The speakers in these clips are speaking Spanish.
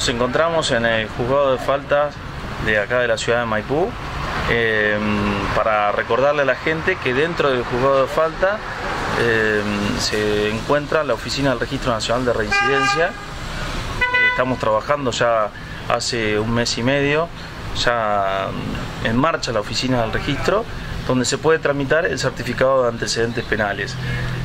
Nos encontramos en el juzgado de faltas de acá de la ciudad de Maipú para recordarle a la gente que dentro del juzgado de falta se encuentra la oficina del Registro Nacional de Reincidencia. Estamos trabajando ya hace un mes y medio, ya en marcha la oficina del registro, donde se puede tramitar el certificado de antecedentes penales.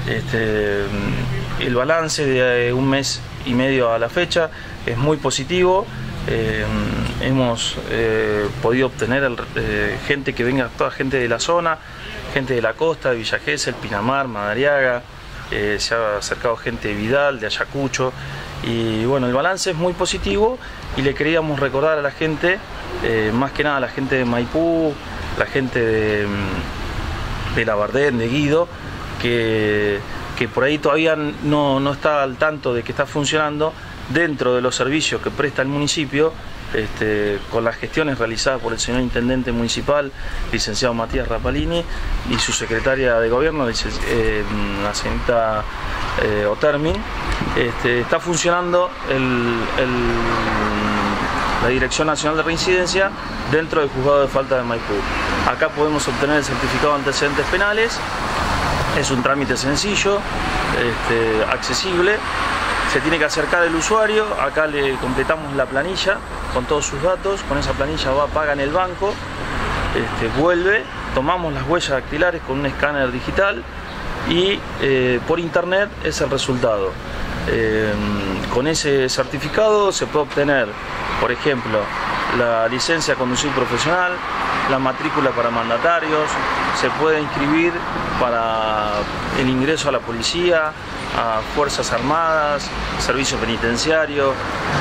El balance de un mes y medio a la fecha es muy positivo. Hemos podido obtener gente que venga, toda gente de la zona, gente de la costa, de Villa Gesell, Pinamar, Madariaga, se ha acercado gente de Vidal, de Ayacucho, y bueno, el balance es muy positivo y le queríamos recordar a la gente, más que nada a la gente de Maipú, la gente de Labardén, de Guido, que por ahí todavía no está al tanto de que está funcionando dentro de los servicios que presta el municipio, con las gestiones realizadas por el señor Intendente Municipal, licenciado Matías Rapalini, y su secretaria de Gobierno, la señorita Otermin. Está funcionando la Dirección Nacional de Reincidencia dentro del juzgado de falta de Maipú. Acá podemos obtener el certificado de antecedentes penales. Es un trámite sencillo, accesible. Se tiene que acercar el usuario, acá le completamos la planilla con todos sus datos, con esa planilla paga en el banco, vuelve, tomamos las huellas dactilares con un escáner digital y por internet es el resultado. Con ese certificado se puede obtener, por ejemplo, la licencia de conducir profesional, la matrícula para mandatarios, se puede inscribir para el ingreso a la policía, a Fuerzas Armadas, servicio penitenciario.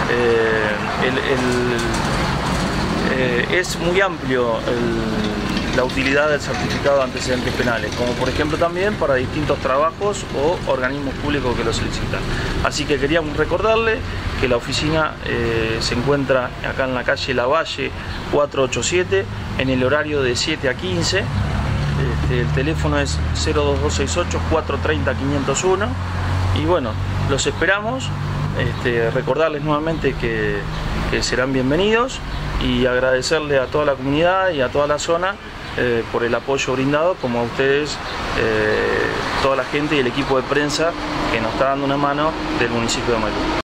Es muy amplio la utilidad del certificado de antecedentes penales, como por ejemplo también para distintos trabajos o organismos públicos que lo solicitan. Así que queríamos recordarle que la oficina se encuentra acá en la calle Lavalle 487, en el horario de 7 a 15. El teléfono es 02268 430 501 y bueno, los esperamos. Recordarles nuevamente que serán bienvenidos y agradecerle a toda la comunidad y a toda la zona por el apoyo brindado, como a ustedes, toda la gente y el equipo de prensa que nos está dando una mano del municipio de Maipú.